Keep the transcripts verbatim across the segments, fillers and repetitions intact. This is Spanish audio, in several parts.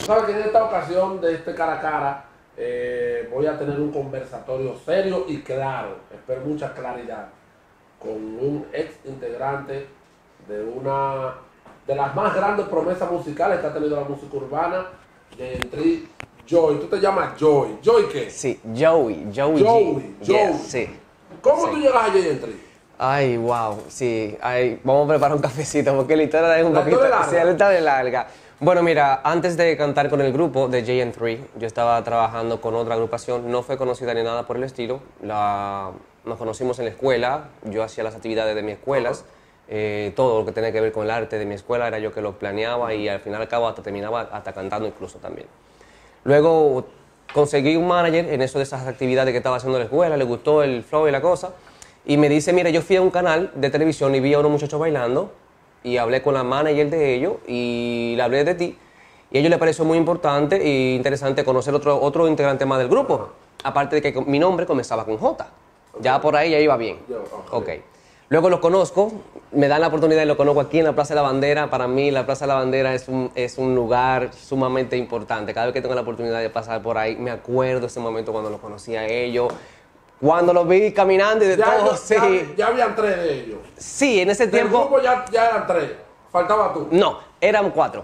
sabes que en esta ocasión de este cara a cara eh, voy a tener un conversatorio serio y claro, espero mucha claridad, con un ex integrante de una de las más grandes promesas musicales que ha tenido la música urbana, de entre Joy. ¿Tú te llamas Joy? ¿Joy qué? Sí, Joey, Joey. Joey, G. Joey. Yes, sí. ¿Cómo Sí. tú llegas a J Entry? Ay, wow, sí. Ay, vamos a preparar un cafecito porque la historia es un La poquito... historia es larga. Sí, la historia es larga. Bueno, mira, antes de cantar con el grupo de J N tres, yo estaba trabajando con otra agrupación, no fue conocida ni nada por el estilo. La, nos conocimos en la escuela, yo hacía las actividades de mis escuelas, eh, todo lo que tenía que ver con el arte de mi escuela era yo que lo planeaba y al final al cabo hasta terminaba hasta cantando incluso también. Luego conseguí un manager en eso de esas actividades que estaba haciendo en la escuela, le gustó el flow y la cosa, y me dice, mira, yo fui a un canal de televisión y vi a unos muchachos bailando, y hablé con la manager de ellos, y le hablé de ti, y a ellos les pareció muy importante e interesante conocer otro, otro integrante más del grupo, aparte de que mi nombre comenzaba con J, ya por ahí ya iba bien. Ok. Luego los conozco, me dan la oportunidad y lo conozco aquí en la Plaza de la Bandera. Para mí la Plaza de la Bandera es un, es un lugar sumamente importante. Cada vez que tengo la oportunidad de pasar por ahí, me acuerdo ese momento cuando los conocí a ellos, cuando los vi caminando y de Ya, todo, ya, sí. ya, ya habían tres de ellos. Sí, en ese Del tiempo... grupo ya, ya eran tres. Faltaba tú. No, eran cuatro.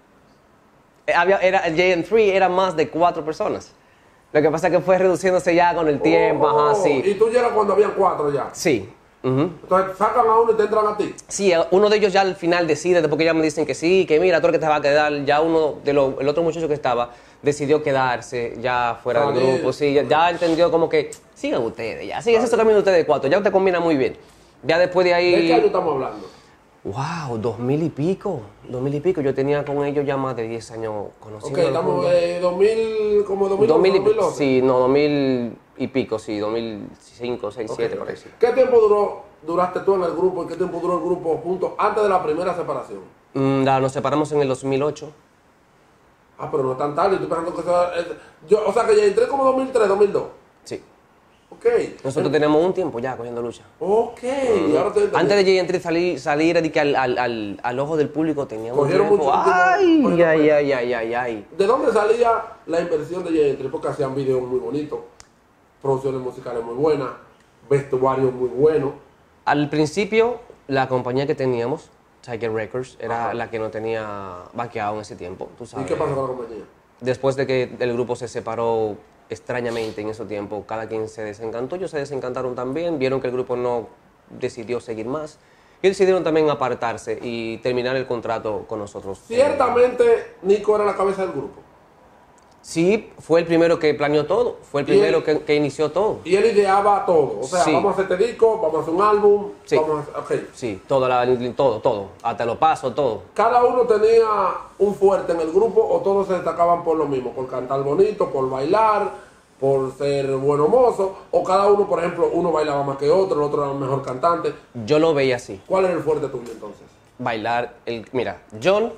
Eh, Había, era, J N tres era más de cuatro personas. Lo que pasa es que fue reduciéndose ya con el tiempo, Oh, ajá, sí. Y tú llegas cuando habían cuatro ya. Sí. Ujú. Entonces sacan a uno y te entran a ti. Sí, uno de ellos ya al final decide, después que ya me dicen que sí, que mira, tú eres que te va a quedar, ya uno de los, el otro muchacho que estaba decidió quedarse ya fuera del Vale. grupo, sí, ya, ya entendió como que sigan ustedes, ya, sí, ese es el camino de ustedes cuatro, ya te combina muy bien. Ya después de ahí... ¿De qué año estamos hablando? Wow, dos mil y pico, dos mil y pico, yo tenía con ellos ya más de diez años conociendo. Ok, estamos eh, dos mil, como dos mil dos mil y pico, dos mil once. sí, no, dos mil y pico, sí, dos mil cinco, seis, Ok, siete, ok. por ahí sí. ¿Qué tiempo duró, duraste tú en el grupo y qué tiempo duró el grupo juntos antes de la primera separación? Mm, la- nos separamos en el dos mil ocho. Ah, pero no tan tarde, estoy pensando que sea, eh, yo, o sea que ya entré como dos mil tres, dos mil dos. Sí. Ok. Nosotros tenemos un tiempo ya cogiendo lucha. Ok, y ahora te Antes de J N tres salir, salir de que al, al, al, al ojo del público teníamos Cogieron tiempo. mucho tiempo. Ay, Bueno, ay, pues. ay, ay, ay, ay. ¿De dónde salía la inversión de J N tres? Porque hacían videos muy bonitos, producciones musicales muy buenas, vestuarios muy buenos. Al principio, la compañía que teníamos, Tiger Records, era Ajá. la que no tenía vaqueado en ese tiempo, tú ¿Y sabes. qué pasó con la compañía? Después de que el grupo se separó extrañamente en ese tiempo, cada quien se desencantó, ellos se desencantaron también, vieron que el grupo no decidió seguir más y decidieron también apartarse y terminar el contrato con nosotros. Ciertamente, Nico era la cabeza del grupo. Sí, fue el primero que planeó todo, fue el Y primero él- que, que inició todo. Y él ideaba todo. O sea, Sí. vamos a hacer este disco, vamos a hacer un álbum, Sí. vamos a hacer... Ok. Sí, todo, la- todo, todo, hasta los pasos, todo. ¿Cada uno tenía un fuerte en el grupo o todos se destacaban por lo mismo? ¿Por cantar bonito, por bailar, por ser bueno mozo? ¿O cada uno, por ejemplo, uno bailaba más que otro, el otro era el mejor cantante? Yo lo veía así, ¿Cuál era el fuerte tuyo entonces? bailar, el, mira, John,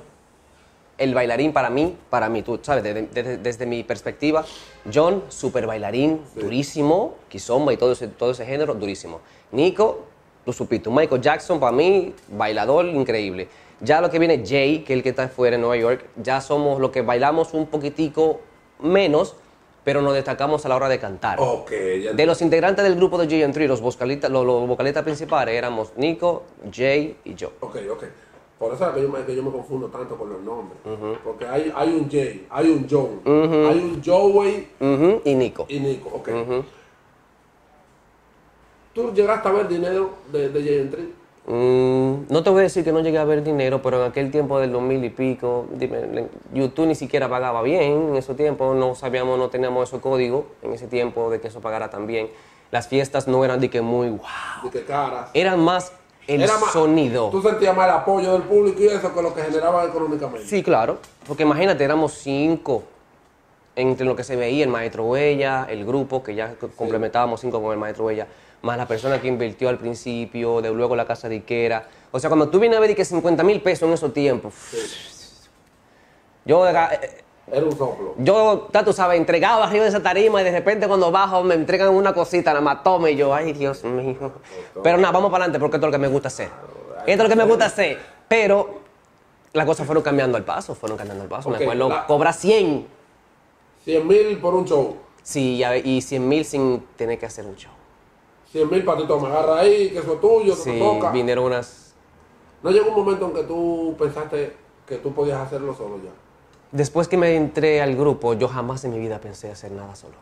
el bailarín para mí, para mí, tú sabes, desde, desde- desde mi perspectiva, John, super bailarín, Sí. durísimo, kizomba y todo ese, todo ese género, durísimo. Nico, tú supiste, Michael Jackson para mí, bailador increíble. Ya lo que viene Jay, que es el que está fuera en Nueva York, ya somos los que bailamos un poquitico menos, pero nos destacamos a la hora de cantar. Ok, ya De los integrantes del grupo de J N tres, los vocalistas, los, los vocalistas principales éramos Nico, Jay y yo. Ok, ok. Por eso es que yo me, que yo me confundo tanto con los nombres. Porque hay, hay un Jay, hay un John, hay un Joey Ujú, y Nico. y Nico. Ok. Ujú. ¿Tú llegaste a ver dinero de, de J N tres? Mm, no te voy a decir que no llegué a ver dinero, pero en aquel tiempo del dos mil y pico, dime, le- YouTube ni siquiera pagaba bien en ese tiempo, no sabíamos, no teníamos ese código en ese tiempo de que eso pagara tan bien. Las fiestas no eran de que muy wow, ¿De qué caras? eran más el Era más- sonido. Tú sentías más el apoyo del público y eso que lo que generaba económicamente. Sí, claro, porque imagínate, éramos cinco entre lo que se veía el Maestro Huella, el grupo, que ya complementábamos cinco con el Maestro Huella, más la persona que invirtió al principio, de luego la casa disquera. O sea, cuando tú vienes a ver y que cincuenta mil pesos en esos tiempos, yo, eh, Era un soplo. yo, ya tú sabes, entregaba arriba de esa tarima y de repente cuando bajo me entregan una cosita, nada más tome y yo, ay Dios mío. Pero nada, vamos para adelante porque esto es lo que me gusta hacer. Esto es lo que me gusta hacer. Pero las cosas fueron cambiando al paso, fueron cambiando al paso. Ok, Me acuerdo, la- cobra cien. cien mil por un show. Sí, y a- y cien mil sin tener que hacer un show. cien mil para ti, toma, agarra ahí, que eso es tuyo, que Sí, te toca. vinieron unas... ¿No llegó un momento en que tú pensaste que tú podías hacerlo solo ya? Después que me entré al grupo, yo jamás en mi vida pensé hacer nada solo.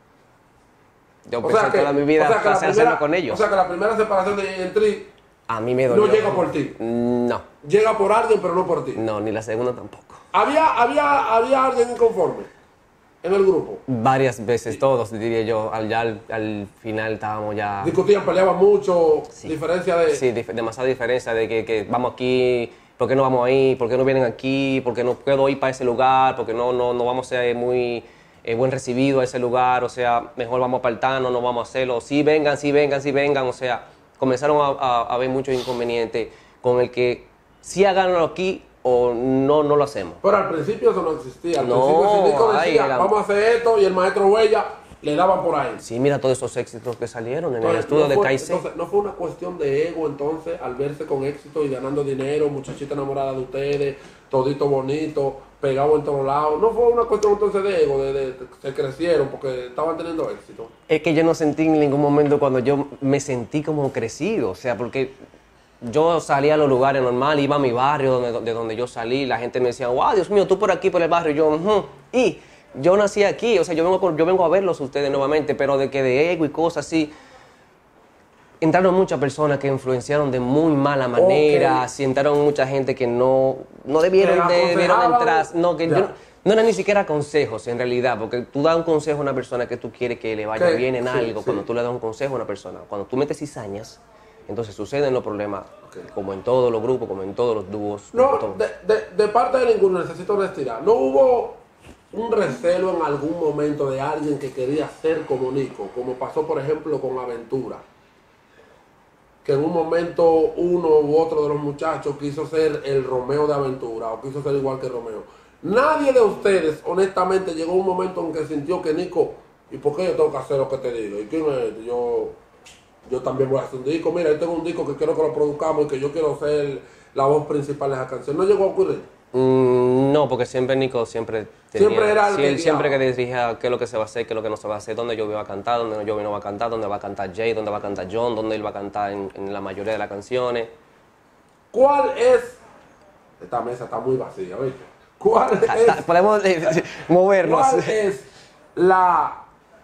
Yo O pensé sea que, toda mi vida o sea que la pasé a primera- hacerlo con ellos. O sea que la primera separación de J and tres A mí me dolió. no llega por ti. No, Llega por alguien, pero no por ti. no, ni la segunda tampoco. ¿Había, había, había alguien inconforme en el grupo? Varias veces, todos, diría yo. Al, ya al, al final estábamos ya... Discutían, peleaban mucho, Sí. diferencia de... Sí, dif- demasiada diferencia de que, que vamos aquí, ¿por qué no vamos ahí? ¿Por qué no vienen aquí? ¿Por qué no puedo ir para ese lugar? ¿Por qué no, no, no vamos a ser muy eh, buen recibido a ese lugar? O sea, mejor vamos para el Tano, no vamos a hacerlo. Sí vengan, sí vengan, sí vengan. O sea, comenzaron a, a, a haber muchos inconvenientes con el que sí háganlo aquí o no, no lo hacemos. Pero al principio eso no existía. Al No, principio el Nico ay, decía, era- vamos a hacer esto, y el maestro Huella le daban por ahí. Sí, mira todos esos éxitos que salieron en el Entonces, estudio no de fue, K I C. entonces, no fue una cuestión de ego entonces al verse con éxito y ganando dinero, muchachita enamorada de ustedes, todito bonito, pegado en todos lados. No fue una cuestión entonces de ego, de, de- de- se crecieron porque estaban teniendo éxito. Es que yo no sentí en ningún momento cuando yo me sentí como crecido, o sea, porque yo salía a los lugares normales, iba a mi barrio donde, de donde yo salí, la gente me decía, wow, Dios mío, tú por aquí, por el barrio, y yo, "Ujú". Y yo nací aquí, o sea, yo vengo, con- yo vengo a verlos a ustedes nuevamente, pero de que de ego y cosas así, entraron muchas personas que influenciaron de muy mala manera, Ok. sí, entraron mucha gente que no, no debieron, Que de, debieron de aconsejaban, entrar, no, que ya. yo, no eran ni siquiera consejos en realidad, porque tú das un consejo a una persona que tú quieres que le vaya Que- bien en sí, algo, sí. cuando tú le das un consejo a una persona, cuando tú metes cizañas, entonces suceden los problemas, Ok. como en todos los grupos, como en todos los dúos. como en No, todo. de, de, de parte de ninguno, necesito honestidad. ¿No hubo un recelo en algún momento de alguien que quería ser como Nico? Como pasó, por ejemplo, con Aventura. Que en un momento uno u otro de los muchachos quiso ser el Romeo de Aventura o quiso ser igual que Romeo. Nadie de ustedes, honestamente, llegó un momento en que sintió que Nico, ¿y por qué yo tengo que hacer lo que te digo? ¿Y quién es este? Yo, yo también voy a hacer un disco. Mira, yo tengo un disco que quiero que lo produzcamos y que yo quiero ser la voz principal de esa canción. ¿No llegó a ocurrir? Mm, no, porque siempre Nico siempre tenía, Siempre era el sí, que él siempre que guiaba. dirigía qué es lo que se va a hacer, qué es lo que no se va a hacer, dónde yo voy a cantar, dónde yo no va a cantar, dónde va a cantar Jay, dónde va a cantar John, dónde él va a cantar en, en la mayoría de las canciones. ¿Cuál es? Esta mesa está muy vacía, ¿viste? ¿Cuál Hasta- es, Podemos eh, movernos. ¿cuál es la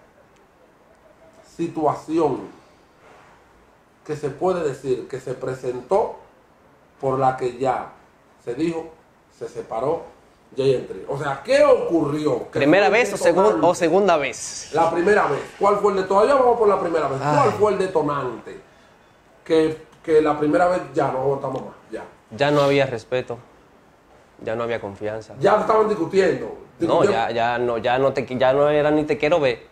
situación que se puede decir que se presentó por la que ya se dijo, se separó Jay and Three? O sea, ¿qué ocurrió? ¿Qué ¿Primera fue el vez o, segun- detonante? o segunda vez? La primera vez. ¿Cuál fue el detonante? Todavía vamos por la primera vez. ¿Cuál Ay. fue el detonante? Que, que la primera vez ya no aguantamos más. Ya. Ya no había respeto, ya no había confianza. Ya estaban discutiendo. No, Discutieron- ya, ya no, ya no te, ya no era ni te quiero ver,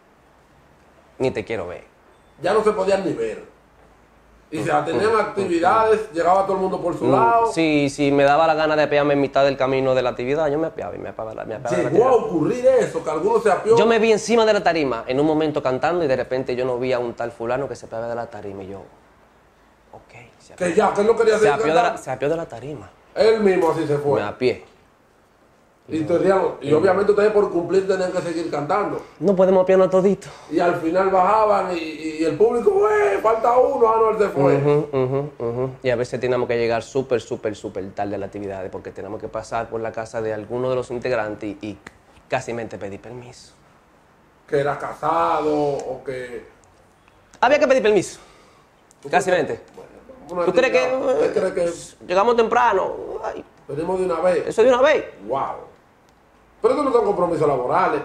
ni te quiero ver. ya no se podían ni ver. Y se tenían actividades, llegaba todo el mundo por su lado. Mm, Sí, sí, me daba la gana de apearme en mitad del camino de la actividad, yo me apeaba y me apeaba, me apeaba de la Llegó a actividad. ocurrir eso, que algunos se apió. Yo me vi encima de la tarima en un momento cantando y de repente yo no vi a un tal fulano que se apeaba de la tarima y yo, ok, se apeó, Que ya, que él no quería se seguir apeó de la, cantando. se apeó de la tarima, Él mismo así se fue. me apié. Y, tenían- y obviamente ustedes por cumplir tenían que seguir cantando. No podemos apiarnos todito. Y al final bajaban y, y el público, ¡eh! Falta uno, ah, no, él se fue. Ujú, ujú, ujú. Y a veces tenemos que llegar súper, súper, súper tarde a la actividad porque tenemos que pasar por la casa de alguno de los integrantes y, y casi mente pedí permiso. Que era casado o que. Había que pedir permiso, casi mente. Una ¿Tú crees que actividad, ¿Usted cree que llegamos temprano? Ay, venimos de una vez? eso de una vez. ¡Wow! Pero eso no son compromisos laborales.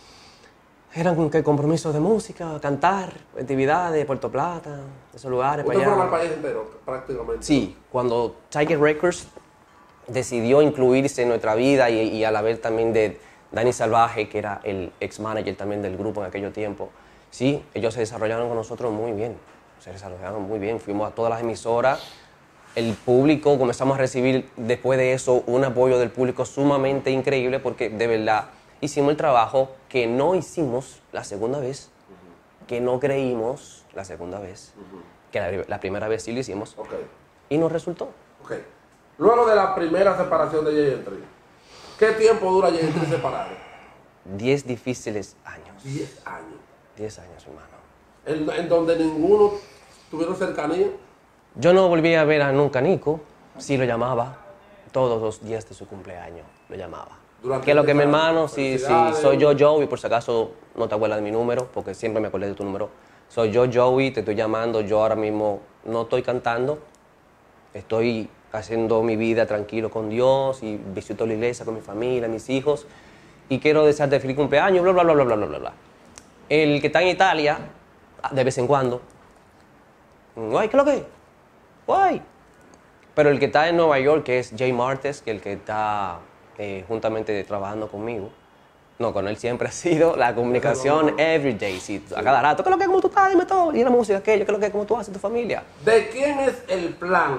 Eran que compromisos de música, cantar, actividades, Puerto Plata, esos lugares para Ustedes fueron al allá. país entero, prácticamente. Sí, cuando Tiger Records decidió incluirse en nuestra vida y, y a la vez también de Dani Salvaje, que era el ex manager también del grupo en aquel tiempo, sí, ellos se desarrollaron con nosotros muy bien, se desarrollaron muy bien, fuimos a todas las emisoras, el público, comenzamos a recibir después de eso un apoyo del público sumamente increíble porque de verdad hicimos el trabajo que no hicimos la segunda vez, que no creímos la segunda vez, que la, la primera vez sí lo hicimos Ok, y nos resultó. ok. Luego de la primera separación de Jay and Tree, ¿qué tiempo dura Jay and Tree separado? Diez difíciles años. Diez años. Diez años, hermano. En, en donde ninguno tuvieron cercanía. Yo no volví a ver a nunca a Nico. Sí lo llamaba. Todos los días de su cumpleaños lo llamaba. Durante ¿Qué es lo que mi años, hermano? Sí, sí, soy yo, Joey, por si acaso no te acuerdas de mi número, porque siempre me acordé de tu número. Soy yo, Joey, te estoy llamando. Yo ahora mismo no estoy cantando. Estoy haciendo mi vida tranquilo con Dios y visito la iglesia con mi familia, mis hijos. Y quiero desearte feliz cumpleaños, bla, bla, bla, bla, bla, bla, bla. El que está en Italia, de vez en cuando, guay, ¿qué es lo que? Guay. Pero el que está en Nueva York, que es Jay Martes, que el que está eh, juntamente trabajando conmigo, no, con él siempre ha sido la comunicación every day, sí, a cada rato, ¿qué es lo que? ¿Cómo tú estás? Dime todo. Y la música, aquello, ¿qué es lo que? ¿Cómo tú haces tu familia? ¿De quién es el plan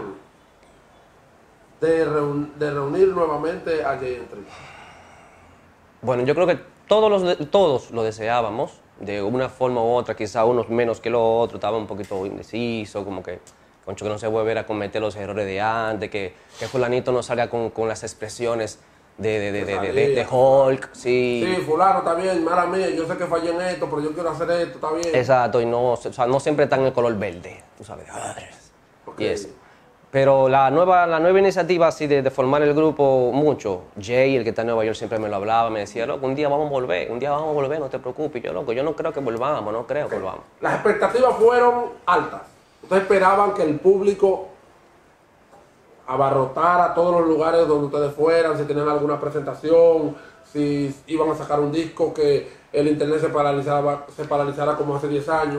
de, reun de reunir nuevamente a Jay and Tree? Bueno, yo creo que todos, los, todos lo deseábamos, de una forma u otra, quizá unos menos que los otros, estaba un poquito indeciso, como que, concho, que no se vuelva a cometer los errores de antes, que, que fulanito no salga con, con las expresiones de, de, de, de, de, de, de Hulk, sí. Sí, fulano, está bien, mala mía, yo sé que fallé en esto, pero yo quiero hacer esto, está bien. Exacto, y no, o sea, no siempre está en el color verde, tú sabes. Okay. Y eso. Pero la nueva, la nueva iniciativa así de, de formar el grupo, mucho. Jay, el que está en Nueva York, siempre me lo hablaba, me decía, loco, un día vamos a volver, un día vamos a volver, no te preocupes. Yo, loco, yo no creo que volvamos, no creo que volvamos. Las expectativas fueron altas. Ustedes esperaban que el público abarrotara todos los lugares donde ustedes fueran, si tenían alguna presentación, si iban a sacar un disco, que el internet se paralizaba, se paralizara como hace diez años.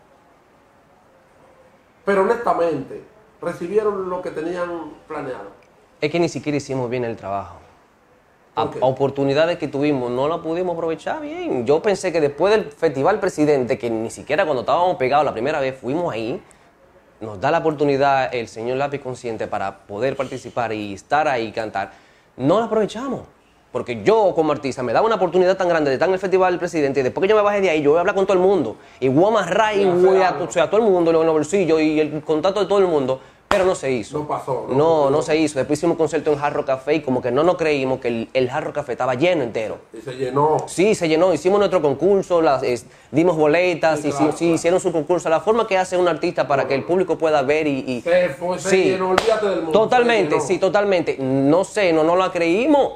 Pero honestamente, ¿recibieron lo que tenían planeado? Es que ni siquiera hicimos bien el trabajo. A, Okay. oportunidades que tuvimos no las pudimos aprovechar bien. Yo pensé que después del Festival Presidente, que ni siquiera cuando estábamos pegados la primera vez fuimos ahí, nos da la oportunidad el señor Lápiz Consciente para poder participar y estar ahí y cantar. No la aprovechamos. Porque yo como artista me daba una oportunidad tan grande de estar en el Festival del Presidente y después que yo me bajé de ahí, yo voy a hablar con todo el mundo. Y voy a amarrar y voy a, o sea, a todo el mundo en los bolsillos y el contacto de todo el mundo. Pero no se hizo. No pasó. No, no, no se hizo. Después hicimos un concierto en Hard Rock Café y como que no nos creímos que el, el Hard Rock Café estaba lleno entero. Y se llenó. Sí, se llenó. Hicimos nuestro concurso, las, es, dimos boletas, Sí, y, claro, sí, claro. hicieron su concurso. La forma que hace un artista para que el público pueda ver y... y Se fue, se sí, llenó, olvídate del mundo. totalmente, Se llenó. sí, totalmente. No sé, no nos la creímos.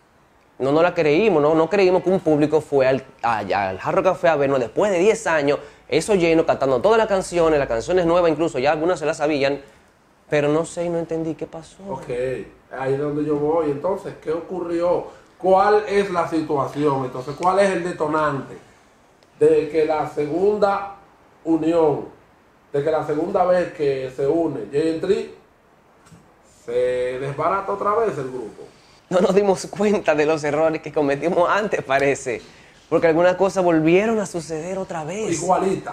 No nos la creímos, no, no creímos que un público fue al, al, al Hard Rock Café a vernos después de diez años, eso lleno, cantando todas las canciones, las canciones nuevas incluso, ya algunas se las sabían, pero no sé y no entendí qué pasó. Ok, ahí es donde yo voy. Entonces, ¿qué ocurrió? ¿Cuál es la situación? Entonces, ¿cuál es el detonante de que la segunda unión, de que la segunda vez que se une Jay and Tree, se desbarata otra vez el grupo? No nos dimos cuenta de los errores que cometimos antes, parece, porque algunas cosas volvieron a suceder otra vez. Igualita.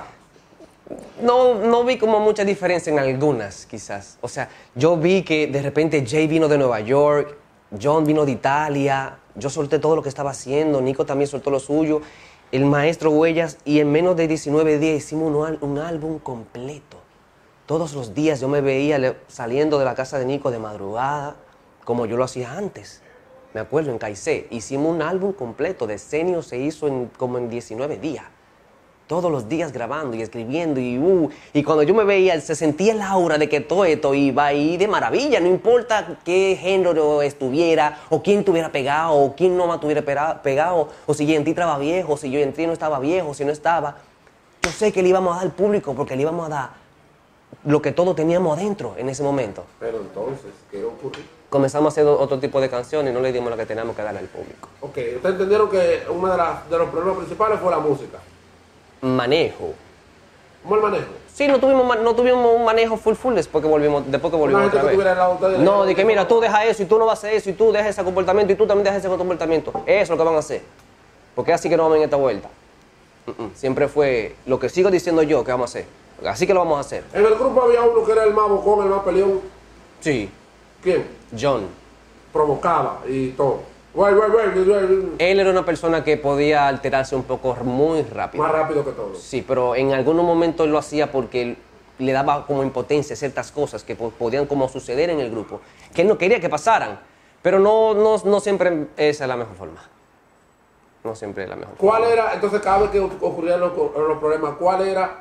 No, no vi como mucha diferencia en algunas, quizás. O sea, yo vi que de repente Jay vino de Nueva York, John vino de Italia, yo solté todo lo que estaba haciendo, Nico también soltó lo suyo, el maestro Huellas, y en menos de diecinueve días hicimos un, un álbum completo. Todos los días yo me veía le- saliendo de la casa de Nico de madrugada, como yo lo hacía antes. Me acuerdo, en Caicé, hicimos un álbum completo, Decenio se hizo en, como en diecinueve días. Todos los días grabando y escribiendo y uh, y cuando yo me veía se sentía el aura de que todo esto iba ahí de maravilla, no importa qué género estuviera o quién tuviera pegado o quién no me tuviera pera- pegado o si Jay and Tree estaba viejo, o si yo en ti no estaba viejo, si no estaba. Yo sé que le íbamos a dar al público porque le íbamos a dar lo que todos teníamos adentro en ese momento. Pero entonces, ¿qué ocurrió? Comenzamos a hacer otro tipo de canciones y no le dimos lo que teníamos que darle al público. Ok, ustedes entendieron que uno de, las- de los problemas principales fue la música. Manejo. ¿Cómo el manejo? Sí, no tuvimos, ma- no tuvimos un manejo full full después que volvimos, después que volvimos Una gente otra que vez. tuviera al lado de ustedes, No, le- de que mira, tú dejas eso y tú no vas a hacer eso y tú dejas ese comportamiento y tú también dejas ese comportamiento. Eso es lo que van a hacer. Porque así que no vamos en esta vuelta. Mm, mm. Siempre fue lo que sigo diciendo yo que vamos a hacer. Así que lo vamos a hacer. En el grupo había uno que era el más bocón, el más peleón. Sí, ¿Quién? John. Provocaba y todo. Güey, güey, güey, güey, güey. Él era una persona que podía alterarse un poco muy rápido. Más rápido que todo. Sí, pero en algunos momentos él lo hacía porque él le daba como impotencia ciertas cosas que po- podían como suceder en el grupo, que él no quería que pasaran, pero no, no, no siempre esa es la mejor forma. No siempre es la mejor ¿Cuál forma. era, entonces cada vez que ocurrían los, los problemas, cuál era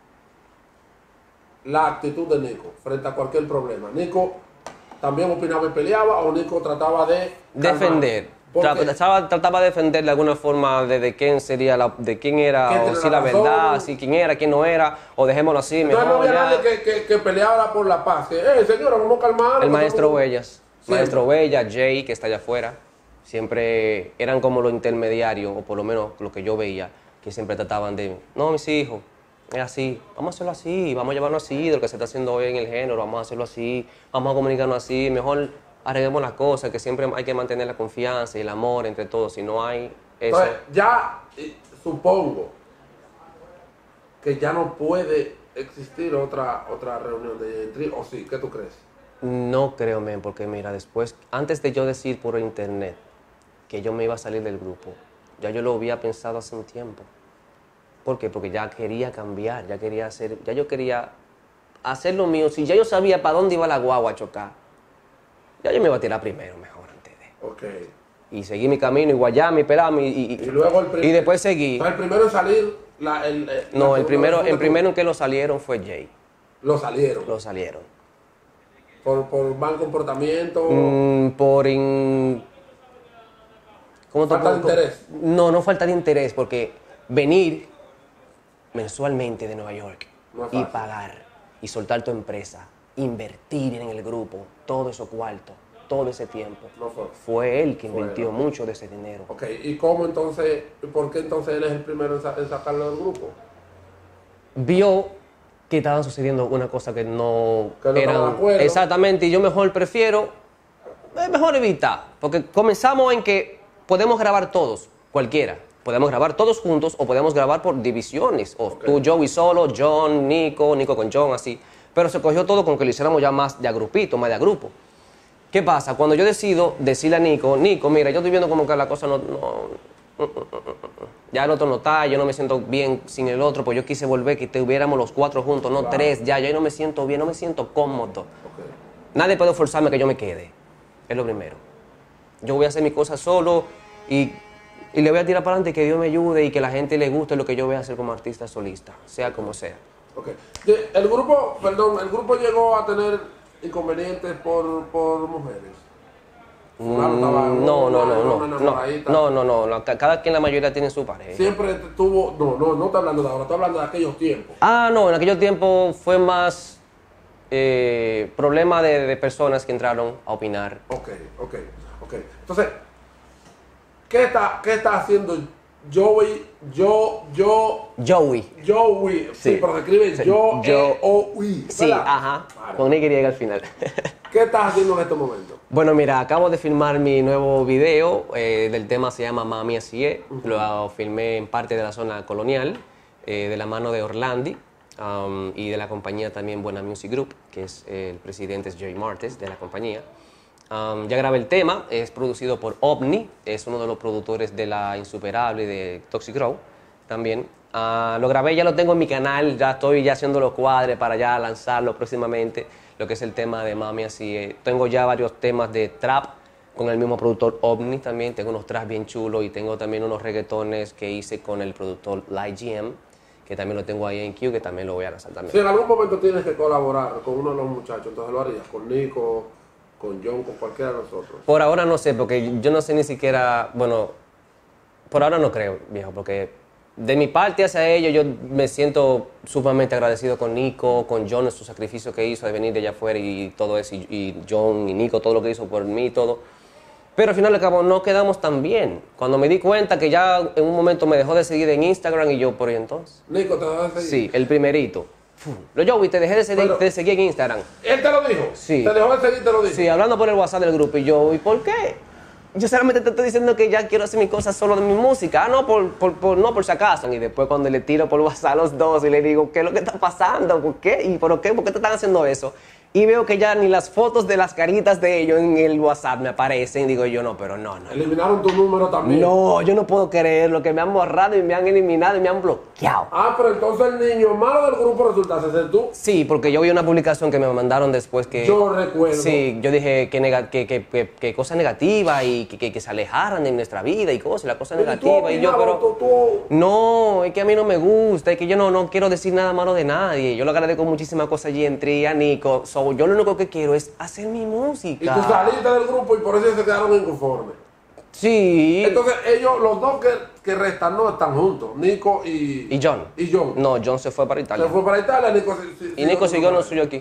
la actitud de Nico frente a cualquier problema? ¿Nico también opinaba y peleaba o Nico trataba de calmar? Defender. Porque- Tra- Trataba, trataba de defender de alguna forma de, de quién sería la, de quién era, ¿Quién o tiene si la la razón? verdad, si quién era, quién no era, o dejémoslo así, Entonces no mejor había ya. nadie que, que, que peleara por la paz. Que, eh, señora, vamos a calmar. El maestro Huellas, Siempre. maestro Huellas, Jay, que está allá afuera, siempre eran como los intermediarios, o por lo menos lo que yo veía, que siempre trataban de, no, mis hijos, es así, vamos a hacerlo así, vamos a llevarlo así, de lo que se está haciendo hoy en el género, vamos a hacerlo así, vamos a comunicarnos así, mejor arreglemos las cosas, que siempre hay que mantener la confianza y el amor entre todos, si no hay eso. Entonces, ya eh, supongo que ya no puede existir otra otra reunión de Entry, o sí, ¿qué tú crees? No creo, men, porque mira, después, antes de yo decir por internet que yo me iba a salir del grupo, ya yo lo había pensado hace un tiempo. ¿Por qué? Porque ya quería cambiar, ya quería hacer, ya yo quería hacer lo mío. Si ya yo sabía para dónde iba la guagua a chocar, ya yo me iba a tirar primero, mejor antes de. Ok. Y seguí mi camino, y guayame, y pelame, y, y, Y luego el primer- y después seguí. Entonces, el primero en salir, la, el, eh, la No, el segunda primero, versión el que primero en que lo salieron fue Jay. tú- Lo salieron. Lo salieron. Por, por mal comportamiento. Mm, por in... ¿Cómo te Falta de puedo- interés. No, no falta de interés, porque venir mensualmente de Nueva York No es y fácil. pagar y soltar tu empresa, invertir en el grupo, todo eso cuarto, todo ese tiempo, No fue. fue él que Fue invirtió él. mucho de ese dinero. Ok, ¿y cómo entonces, por qué entonces él es el primero en, sa- en sacarlo del grupo? Vio que estaban sucediendo una cosa que no Que no estaban de acuerdo. exactamente, y yo mejor prefiero es mejor evitar, porque comenzamos en que podemos grabar todos, cualquiera, podemos grabar todos juntos o podemos grabar por divisiones, o Ok. tú, Joey solo, John, Nico, Nico con John, así, pero se cogió todo con que lo hiciéramos ya más de a grupito, más de a grupo. ¿Qué pasa? Cuando yo decido decirle a Nico, Nico, mira, yo estoy viendo como que la cosa no, no ya el otro no está, yo no me siento bien sin el otro, pues yo quise volver que estuviéramos los cuatro juntos, no Claro. tres, ya, yo no me siento bien, no me siento cómodo. Ok. Nadie puede forzarme a que yo me quede, es lo primero. Yo voy a hacer mis cosas solo y, y le voy a tirar para adelante, que Dios me ayude y que la gente le guste lo que yo voy a hacer como artista solista, sea como sea. Ok. De- El grupo, perdón, el grupo llegó a tener inconvenientes por, por mujeres. Fulano estaba en Mm, No, no, una, no, en no, una no, enamoradita. no, no, no, no, ca- cada quien, la mayoría tiene su pareja. Siempre tuvo, no, no, no estoy hablando de ahora, estoy hablando de aquellos tiempos. Ah, no, en aquellos tiempos fue más eh, problema de, de personas que entraron a opinar. Ok, ok, ok. Entonces, ¿qué está, qué está haciendo Joey, yo, yo, Joey. Joey? Sí, Sí. pero se escribe Sí, yo, yo- E, O, I. Sí, ¿verdad? ajá, Claro. con Y al final. ¿Qué estás haciendo en estos momentos? Bueno, mira, acabo de filmar mi nuevo video, eh, del tema se llama Mami Así Es. Lo filmé en parte de la zona colonial, eh, de la mano de Orlandi, um, y de la compañía también Buena Music Group, que es eh, el presidente es Jay Martes de la compañía. Um, ya grabé el tema, es producido por OVNI, es uno de los productores de La Insuperable y de Toxic Grow también. Ah, lo grabé, ya lo tengo en mi canal, ya estoy ya haciendo los cuadres para ya lanzarlo próximamente, lo que es el tema de Mami Así Es. Tengo ya varios temas de trap con el mismo productor OVNI también, tengo unos tracks bien chulos y tengo también unos reggaetones que hice con el productor Light G M, que también lo tengo ahí en Q, que también lo voy a lanzar también. Si en algún momento tienes que colaborar con uno de los muchachos, entonces lo harías con Nico, con John, con cualquiera de nosotros. Por ahora no sé, porque yo no sé ni siquiera, bueno, por ahora no creo, viejo, porque de mi parte hacia ellos yo me siento sumamente agradecido con Nico, con John, su sacrificio que hizo de venir de allá afuera y todo eso, y, y John y Nico, todo lo que hizo por mí y todo. Pero al final de cabo no quedamos tan bien. Cuando me di cuenta que ya en un momento me dejó de seguir en Instagram y yo, por ahí entonces. Nico, ¿te vas a seguir? Sí, el primerito. Lo yo, te dejé de seguir, Pero- de seguir en Instagram. ¿Él te lo dijo? Sí. ¿Te dejó de seguir, te lo dijo? Sí, hablando por el WhatsApp del grupo y yo, ¿y por qué? Yo solamente te estoy diciendo que ya quiero hacer mis cosas solo de mi música, ah, no, por, por, por- no por si acaso. Y después cuando le tiro por WhatsApp a los dos y le digo, ¿qué es lo que está pasando? ¿Por qué? ¿Y por qué? ¿Por qué te están haciendo eso? y veo que ya ni las fotos de las caritas de ellos en el WhatsApp me aparecen. Digo yo, no, pero no, no. Eliminaron tu número también. No, yo no puedo creerlo, que me han borrado y me han eliminado y me han bloqueado. Ah, pero entonces el niño malo del grupo resulta ser tú. Sí, porque yo vi una publicación que me mandaron después que... Yo recuerdo. Sí, yo dije que, nega, que, que, que, que cosa negativa y que, que, que se alejaran de nuestra vida y cosas, la cosa negativa. Y yo, pero... Tú, tú... No, es que a mí no me gusta, es que yo no, no quiero decir nada malo de nadie. Yo le agradezco muchísimas cosas allí entre a Nico. So, yo lo único que quiero es hacer mi música. Y tú saliste del grupo y por eso se quedaron inconformes. Sí. Entonces ellos, los dos que, que restan no están juntos, Nico y... ¿Y John? Y John. No, John se fue para Italia. Se fue para Italia, Nico... Si, si, y Nico siguió no lo suyo aquí.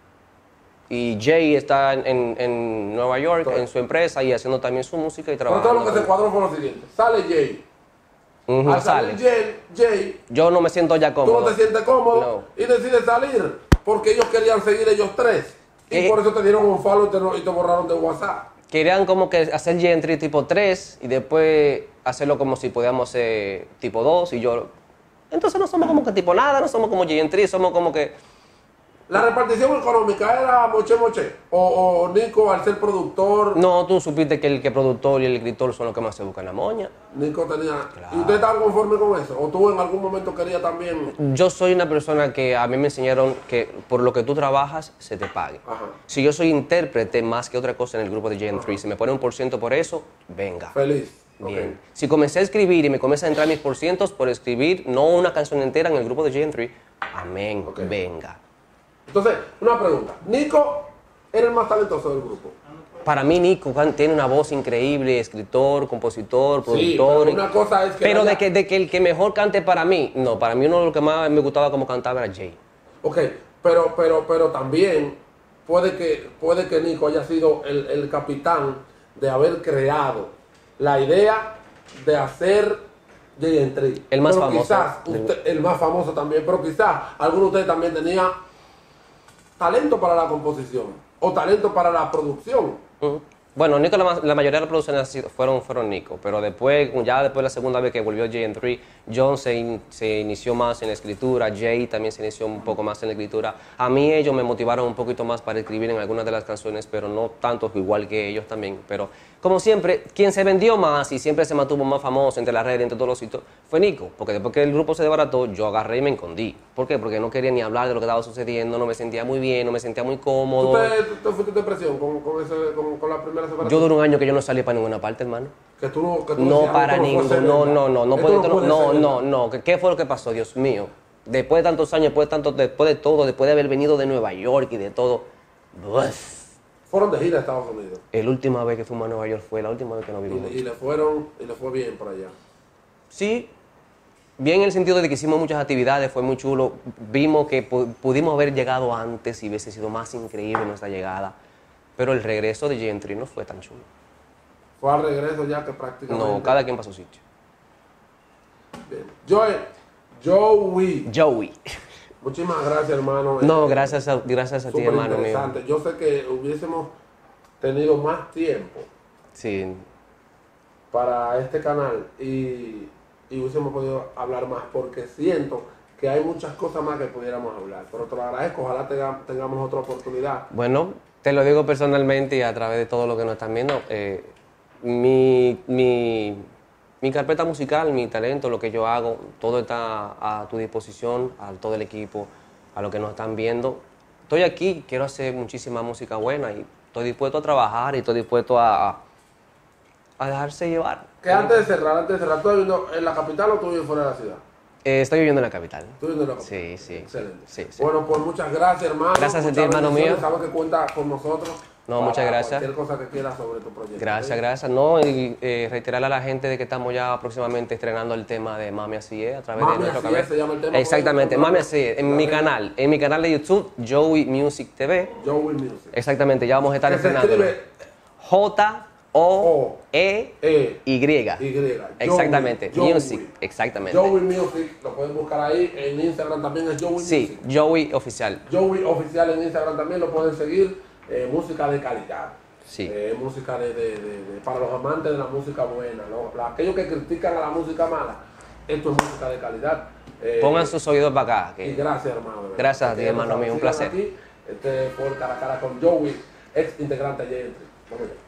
Y Jay está en, en, en Nueva York, Entonces, en su empresa, y haciendo también su música y pero trabajando. todo lo que se cuadró fue lo siguiente. Sale Jay. Uh-huh, Al sale. salir Jay, Jay, Yo no me siento ya tú cómodo. no te sientes cómodo No. y decides salir porque ellos querían seguir ellos tres. Y Eh, por eso te dieron un follow y te, y te borraron de WhatsApp. Querían como que hacer Gentry tipo tres y después hacerlo como si podíamos ser tipo dos y yo... Entonces no somos como que tipo nada, no somos como Gentry, somos como que... ¿La repartición económica era moche moche? ¿O, o Nico al ser productor? No, tú supiste que el que productor y el escritor son los que más se buscan la moña. Nico tenía... Claro. ¿Y usted estaba conforme con eso? ¿O tú en algún momento querías también...? Yo soy una persona que a mí me enseñaron que por lo que tú trabajas se te pague. Ajá. Si yo soy intérprete más que otra cosa en el grupo de Gen tres, si me pone un por ciento por eso, venga. Feliz. Bien. Ok. Si comencé a escribir y me comienza a entrar mis por cientos por escribir, no una canción entera en el grupo de Gen tres, amén, Ok. venga. Entonces, una pregunta. Nico era el más talentoso del grupo. Para mí Nico Can tiene una voz increíble, escritor, compositor, Sí, productor. pero una cosa es que... Pero haya- de que, de que el que mejor cante para mí, no, para mí uno de los que más me gustaba como cantaba era Jay. Ok, pero, pero, pero también puede que, puede que Nico haya sido el, el capitán de haber creado la idea de hacer Jay and Tree. El más Pero famoso. Quizás, usted- el más famoso también, pero quizás alguno de ustedes también tenía talento para la composición o talento para la producción. Ujú. Bueno, Nico, la, ma- la mayoría de las producciones ha sido- fueron, fueron Nico, pero después, ya después la segunda vez que volvió Jay and tres, John se, in- se inició más en la escritura, Jay también se inició un poco más en la escritura. A mí ellos me motivaron un poquito más para escribir en algunas de las canciones, pero no tanto igual que ellos también. Pero como siempre, quien se vendió más y siempre se mantuvo más famoso entre las redes, entre todos los sitios, fue Nico, porque después que el grupo se desbarató, yo agarré y me escondí. ¿Por qué? Porque no quería ni hablar de lo que estaba sucediendo, no me sentía muy bien, no me sentía muy cómodo. ¿Usted, tú fuiste en depresión con, con, ese, con, con la primera separación? Yo duré un año que yo no salí para ninguna parte, hermano. Que tú, no- que tú No decías, para esto puede ningún, ser no, verdad. no, no, no, Esto puede, no, puede no, ser no, verdad. no, ¿Qué, ¿qué fue lo que pasó, Dios mío? Después de tantos años, después de tanto, después de todo, después de haber venido de Nueva York y de todo, ¡buf! Fueron de gira a Estados Unidos. La última vez que fuimos a Nueva York fue la última vez que nos Y, vimos. le- y le fueron, y le fue bien por allá. Sí, bien en el sentido de que hicimos muchas actividades, fue muy chulo. Vimos que pu- pudimos haber llegado antes y hubiese sido más increíble nuestra llegada. Pero el regreso de Gentry no fue tan chulo. Fue al regreso ya que prácticamente... No, cada quien para su sitio. Bien. Joey, Joey, Joey. muchísimas gracias, hermano. No, Eh, gracias a, gracias a ti, súper hermano mío. interesante. Yo sé que hubiésemos tenido más tiempo Sí, para este canal y, y hubiésemos podido hablar más porque siento que hay muchas cosas más que pudiéramos hablar. Pero te lo agradezco, ojalá tenga- tengamos otra oportunidad. bueno, te lo digo personalmente y a través de todo lo que nos están viendo. eh, mi, mi, mi carpeta musical, mi talento, lo que yo hago, todo está a tu disposición, a todo el equipo, a lo que nos están viendo. Estoy aquí, quiero hacer muchísima música buena y estoy dispuesto a trabajar y estoy dispuesto a, a, a dejarse llevar. Que antes de cerrar, antes de cerrar, ¿tú viviendo en la capital o tú vives fuera de la ciudad? Eh, estoy viviendo en la capital. ¿Tú viviendo en la capital? Sí, sí. Excelente. Sí, sí. Bueno, pues muchas gracias, hermano. Gracias a ti, Muchas hermano bendiciones. mío. Sabes que cuenta con nosotros. No, para muchas gracias. Cualquier cosa que quieras sobre tu proyecto. Gracias, ¿Ok? gracias. No, y eh, reiterarle a la gente de que estamos ya próximamente estrenando el tema de Mami Así Es a través Mami de nuestro Así canal. Es se llama el tema, Exactamente, ¿puedes Mami Así Es, en mi Claro. canal, en mi canal de YouTube, Joey Music T V. Joey Music. Exactamente, ya vamos a estar Que se estrenando. escribe J O E E Y. Y. Exactamente, Joey. Music, exactamente. Joey Music, lo pueden buscar ahí. En Instagram también es Joey Sí, Music. Joey Oficial. Joey Oficial en Instagram también lo pueden seguir. Eh, música de calidad. Sí. Eh, música de, de- de- de- para los amantes de la música buena. ¿No? Aquellos que critican a la música mala, esto es música de calidad. Eh, Pongan sus oídos para acá. Y que- gracias, hermano. de verdad. Gracias a ti, Porque, hermano ya mío, un sigan placer. aquí, Este fue el cara a cara con Joey, ex integrante de J N tres. Vamos allá.